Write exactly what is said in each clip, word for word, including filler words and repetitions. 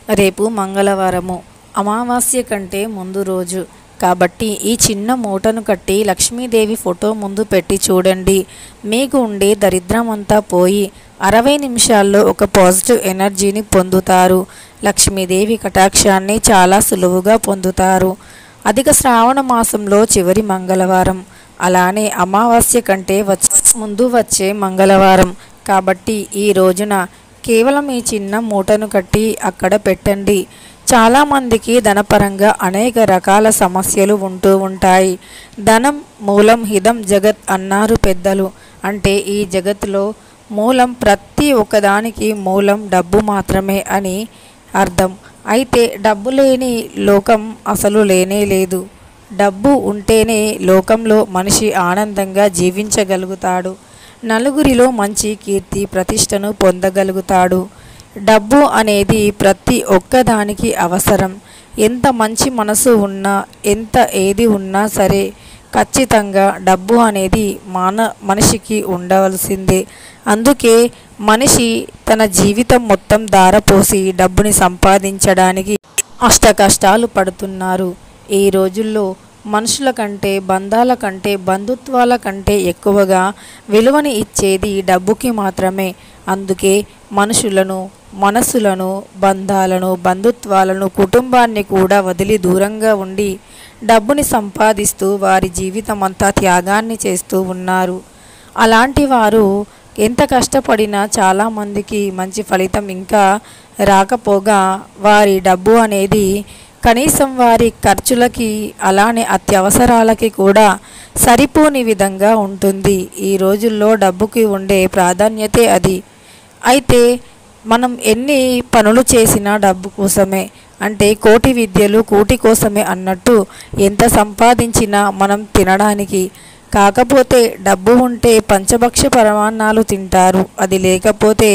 రేపు మంగళవారము, అమావాస్య కంటే ముందు రోజు కాబట్టి ఈ చిన్న మూటను కట్టి లక్ష్మీదేవి ఫోటో ముందు పెట్టి చూడండి. మీకు ఉండే దరిద్రం అంతా పోయి అరవై నిమిషాల్లో ఒక పాజిటివ్ ఎనర్జీని పొందుతారు. లక్ష్మీదేవి కటాక్షాన్ని చాలా సులువుగా పొందుతారు. అధిక శ్రావణ మాసంలో చివరి మంగళవారం, అలానే అమావాస్య కంటే వచ్చే ముందు వచ్చే మంగళవారం కాబట్టి ఈ రోజున కేవలం ఈ చిన్న మూటను కట్టి అక్కడ పెట్టండి. చాలామందికి ధనపరంగా అనేక రకాల సమస్యలు ఉంటూ ఉంటాయి. ధనం మూలం హిదం జగత్ అన్నారు పెద్దలు. అంటే ఈ జగత్తులో మూలం ప్రతి ఒక్కదానికి మూలం డబ్బు మాత్రమే అని అర్థం. అయితే డబ్బు లేని లోకం అసలు లేనే లేదు. డబ్బు ఉంటేనే లోకంలో మనిషి ఆనందంగా జీవించగలుగుతాడు. నలుగురిలో మంచి కీర్తి ప్రతిష్టను పొందగలుగుతాడు. డబ్బు అనేది ప్రతి ఒక్కదానికి అవసరం. ఎంత మంచి మనసు ఉన్నా, ఎంత ఏది ఉన్నా సరే ఖచ్చితంగా డబ్బు అనేది మాన మనిషికి ఉండవలసిందే. అందుకే మనిషి తన జీవితం మొత్తం ధారపోసి డబ్బుని సంపాదించడానికి అష్ట కష్టాలు పడుతున్నారు. ఈ రోజుల్లో మనుషుల కంటే, బంధాల కంటే, బంధుత్వాల కంటే ఎక్కువగా విలువని ఇచ్చేది డబ్బుకి మాత్రమే. అందుకే మనుషులను, మనసులను, బంధాలను, బంధుత్వాలను, కుటుంబాన్ని కూడా వదిలి దూరంగా ఉండి డబ్బుని సంపాదిస్తూ వారి జీవితం అంతా త్యాగాన్ని చేస్తూ ఉన్నారు. అలాంటి వారు ఎంత కష్టపడినా చాలామందికి మంచి ఫలితం ఇంకా రాకపోగా వారి డబ్బు అనేది కనీసం వారి ఖర్చులకి, అలానే అత్యవసరాలకి కూడా సరిపోని విధంగా ఉంటుంది. ఈ రోజుల్లో డబ్బుకి ఉండే ప్రాధాన్యతే అది. అయితే మనం ఎన్ని పనులు చేసినా డబ్బు కోసమే. అంటే కోటి విద్యలు కూటి కోసమే అన్నట్టు ఎంత సంపాదించినా మనం తినడానికి. కాకపోతే డబ్బు ఉంటే పంచభక్ష పరమాన్నాలు తింటారు. అది లేకపోతే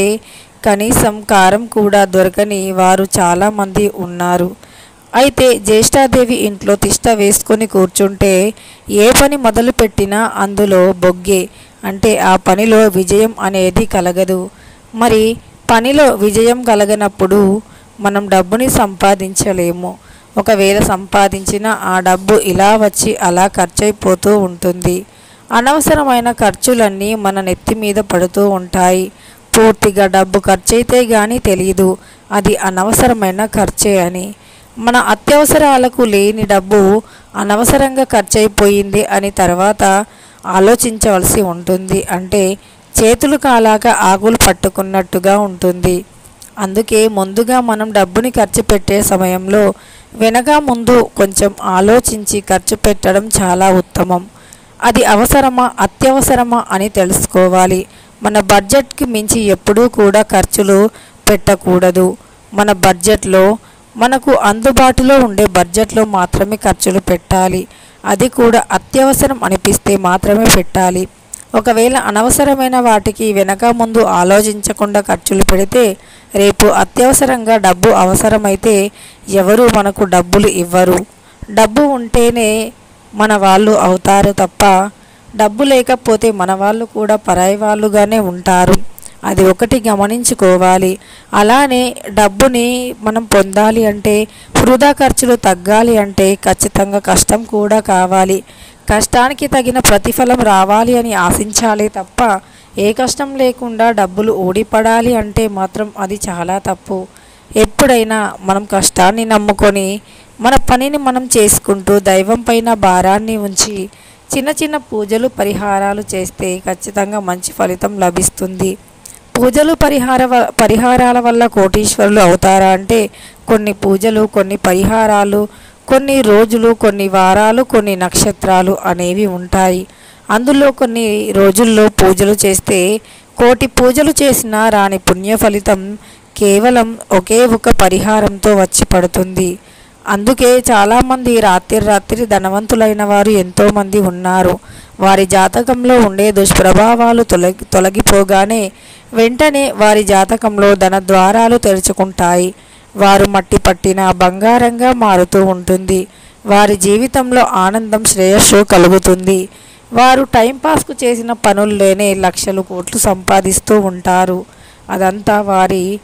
కనీసం కారం కూడా దొరకని వారు చాలామంది ఉన్నారు. అయితే జ్యేష్ఠాదేవి ఇంట్లో తిష్ట వేసుకొని కూర్చుంటే ఏ పని మొదలుపెట్టినా అందులో బొగ్గే. అంటే ఆ పనిలో విజయం అనేది కలగదు. మరి పనిలో విజయం కలగనప్పుడు మనం డబ్బుని సంపాదించలేము. ఒకవేళ సంపాదించిన ఆ డబ్బు ఇలా వచ్చి అలా ఖర్చయిపోతూ ఉంటుంది. అనవసరమైన ఖర్చులన్నీ మన నెత్తి మీద పడుతూ ఉంటాయి. పూర్తిగా డబ్బు ఖర్చయితే కానీ తెలియదు అది అనవసరమైన ఖర్చే అని. మన అత్యవసరాలకు లేని డబ్బు అనవసరంగా ఖర్చయిపోయింది అని తర్వాత ఆలోచించవలసి ఉంటుంది. అంటే చేతులు కాలాక ఆకులు పట్టుకున్నట్టుగా ఉంటుంది. అందుకే ముందుగా మనం డబ్బుని ఖర్చు పెట్టే సమయంలో వెనక ముందు కొంచెం ఆలోచించి ఖర్చు పెట్టడం చాలా ఉత్తమం. అది అవసరమా, అత్యవసరమా అని తెలుసుకోవాలి. మన బడ్జెట్కి మించి ఎప్పుడూ కూడా ఖర్చులు పెట్టకూడదు. మన బడ్జెట్లో మనకు అందుబాటులో ఉండే బడ్జెట్లో మాత్రమే ఖర్చులు పెట్టాలి. అది కూడా అత్యవసరం అనిపిస్తే మాత్రమే పెట్టాలి. ఒకవేళ అనవసరమైన వాటికి వెనక ముందు ఆలోచించకుండా ఖర్చులు పెడితే రేపు అత్యవసరంగా డబ్బు అవసరమైతే ఎవరు మనకు డబ్బులు ఇవ్వరు. డబ్బు ఉంటేనే మన వాళ్ళు అవుతారు తప్ప డబ్బు లేకపోతే మన వాళ్ళు కూడా పరాయి వాళ్ళుగానే ఉంటారు. అది ఒకటి గమనించుకోవాలి. అలానే డబ్బుని మనం పొందాలి అంటే, వృధా ఖర్చులు తగ్గాలి అంటే ఖచ్చితంగా కష్టం కూడా కావాలి. కష్టానికి తగిన ప్రతిఫలం రావాలి అని ఆశించాలి తప్ప ఏ కష్టం లేకుండా డబ్బులు ఊడిపడాలి అంటే మాత్రం అది చాలా తప్పు. ఎప్పుడైనా మనం కష్టాన్ని నమ్ముకొని మన పనిని మనం చేసుకుంటూ దైవం పైన భారాన్ని ఉంచి చిన్న చిన్న పూజలు పరిహారాలు చేస్తే ఖచ్చితంగా మంచి ఫలితం లభిస్తుంది. పూజలు పరిహార పరిహారాల వల్ల కోటీశ్వరులు అవుతారా అంటే కొన్ని పూజలు, కొన్ని పరిహారాలు, కొన్ని రోజులు, కొన్ని వారాలు, కొన్ని నక్షత్రాలు అనేవి ఉంటాయి. అందులో కొన్ని రోజుల్లో పూజలు చేస్తే కోటి పూజలు చేసినా రాని పుణ్య ఫలితం కేవలం ఒకే ఒక పరిహారంతో వచ్చి పడుతుంది. అందుకే చాలామంది రాత్రి రాత్రి ధనవంతులైన వారు ఎంతోమంది ఉన్నారు. వారి జాతకంలో ఉండే దుష్ప్రభావాలు తొలగి తొలగిపోగానే వెంటనే వారి జాతకంలో ధన ద్వారాలు తెరుచుకుంటాయి. వారు మట్టి పట్టిన బంగారంగా మారుతూ ఉంటుంది. వారి జీవితంలో ఆనందం, శ్రేయస్సు కలుగుతుంది. వారు టైంపాస్కు చేసిన పనుల్లోనే లక్షలు కోట్లు సంపాదిస్తూ ఉంటారు. అదంతా వారి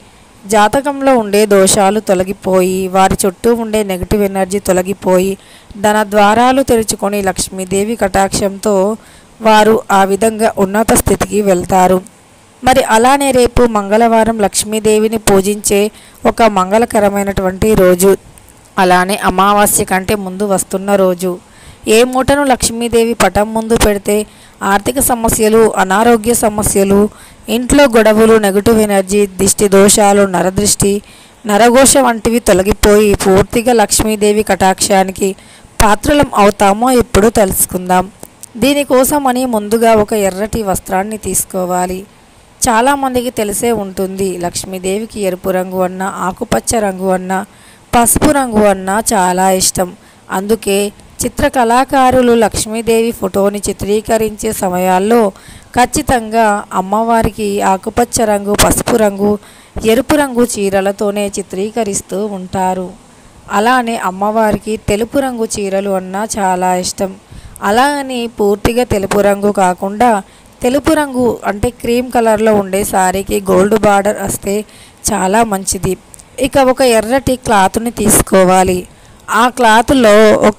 జాతకంలో ఉండే దోషాలు తొలగిపోయి వారి చుట్టూ ఉండే నెగిటివ్ ఎనర్జీ తొలగిపోయి ధన ద్వారాలు తెరుచుకొని లక్ష్మీదేవి కటాక్షంతో వారు ఆ విధంగా ఉన్నత స్థితికి వెళ్తారు. మరి అలానే రేపు మంగళవారం లక్ష్మీదేవిని పూజించే ఒక మంగళకరమైనటువంటి రోజు. అలానే అమావాస్య కంటే ముందు వస్తున్న రోజు. ఏ మూటను లక్ష్మీదేవి పటం ముందు పెడితే ఆర్థిక సమస్యలు, అనారోగ్య సమస్యలు, ఇంట్లో గొడవలు, నెగటివ్ ఎనర్జీ, దిష్టి దోషాలు, నరదృష్టి, నరఘోష వంటివి తొలగిపోయి పూర్తిగా లక్ష్మీదేవి కటాక్షానికి పాత్రలం అవుతామో ఇప్పుడు తెలుసుకుందాం. దీనికోసమని ముందుగా ఒక ఎర్రటి వస్త్రాన్ని తీసుకోవాలి. చాలామందికి తెలిసే ఉంటుంది, లక్ష్మీదేవికి ఎరుపు రంగు అన్నా, ఆకుపచ్చ రంగు అన్నా, పసుపు రంగు అన్నా చాలా ఇష్టం. అందుకే చిత్రకళాకారులు లక్ష్మీదేవి ఫోటోని చిత్రీకరించే సమయాల్లో ఖచ్చితంగా అమ్మవారికి ఆకుపచ్చ రంగు, పసుపు రంగు, ఎరుపు రంగు చీరలతోనే చిత్రీకరిస్తూ ఉంటారు. అలానే అమ్మవారికి తెలుపు రంగు చీరలు అన్నా చాలా ఇష్టం. అలా అని పూర్తిగా తెలుపు రంగు కాకుండా తెలుపు రంగు అంటే క్రీమ్ కలర్లో ఉండే శారీకి గోల్డ్ బార్డర్ వస్తే చాలా మంచిది. ఇక ఒక ఎర్రటి క్లాత్ని తీసుకోవాలి. ఆ క్లాత్లో ఒక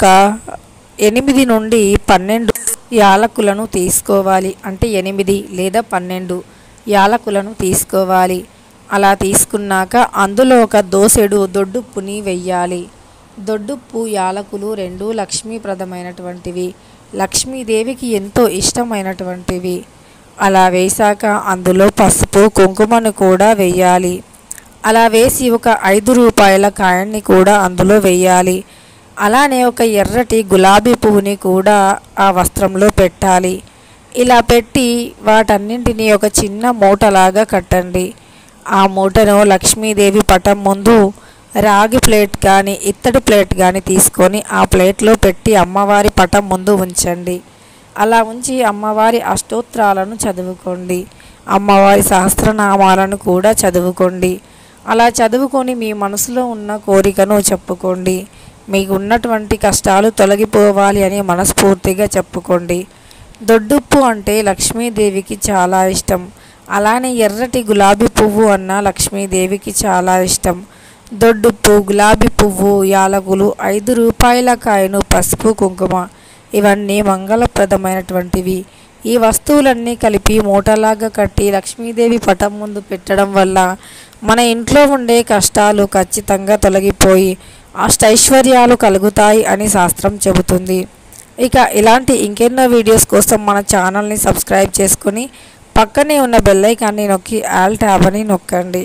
ఎనిమిది నుండి పన్నెండు యాలకులను తీసుకోవాలి. అంటే ఎనిమిది లేదా పన్నెండు యాలకులను తీసుకోవాలి. అలా తీసుకున్నాక అందులో ఒక దోసెడు దొడ్డుప్పుని వెయ్యాలి. దొడ్డుప్పు, యాలకులు రెండు లక్ష్మీప్రదమైనటువంటివి, లక్ష్మీదేవికి ఎంతో ఇష్టమైనటువంటివి. అలా వేశాక అందులో పసుపు, కుంకుమను కూడా వెయ్యాలి. అలా వేసి ఒక ఐదు రూపాయల కాయిన్ని కూడా అందులో వెయ్యాలి. అలానే ఒక ఎర్రటి గులాబీ పువ్వుని కూడా ఆ వస్త్రంలో పెట్టాలి. ఇలా పెట్టి వాటన్నింటినీ ఒక చిన్న మూటలాగా కట్టండి. ఆ మూటను లక్ష్మీదేవి పటం ముందు రాగి ప్లేట్ కానీ ఇత్తడి ప్లేట్ కానీ తీసుకొని ఆ ప్లేట్లో పెట్టి అమ్మవారి పటం ముందు ఉంచండి. అలా ఉంచి అమ్మవారి అష్టోత్తరాలను చదువుకోండి. అమ్మవారి సహస్రనామాలను కూడా చదువుకోండి. అలా చదువుకొని మీ మనసులో ఉన్న కోరికను చెప్పుకోండి. మీకు ఉన్నటువంటి కష్టాలు తొలగిపోవాలి అని మనస్ఫూర్తిగా చెప్పుకోండి. దొడ్డుప్పు అంటే లక్ష్మీదేవికి చాలా ఇష్టం. అలానే ఎర్రటి గులాబీ పువ్వు అన్న లక్ష్మీదేవికి చాలా ఇష్టం. దొడ్డుప్పు, గులాబీ పువ్వు, యాలకులు, ఐదు రూపాయల కాయను, పసుపు, కుంకుమ ఇవన్నీ మంగళప్రదమైనటువంటివి. ఈ వస్తువులన్నీ కలిపి మూటలాగా కట్టి లక్ష్మీదేవి పటం ముందు పెట్టడం వల్ల మన ఇంట్లో ఉండే కష్టాలు ఖచ్చితంగా తొలగిపోయి అష్టైశ్వర్యాలు కలుగుతాయి అని శాస్త్రం చెబుతుంది. ఇక ఇలాంటి ఇంకెన్నో వీడియోస్ కోసం మన ఛానల్ని సబ్స్క్రైబ్ చేసుకుని పక్కనే ఉన్న బెల్ ఐకాన్ని నొక్కి ఆల్ ట్యాబ్ అని నొక్కండి.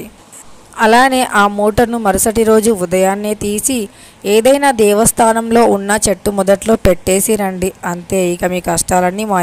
అలానే ఆ మూటను మరుసటి రోజు ఉదయాన్నే తీసి ఏదైనా దేవస్థానంలో ఉన్న చెట్టు మొదట్లో పెట్టేసి రండి. అంతే, ఇక మీ కష్టాలన్నీ మా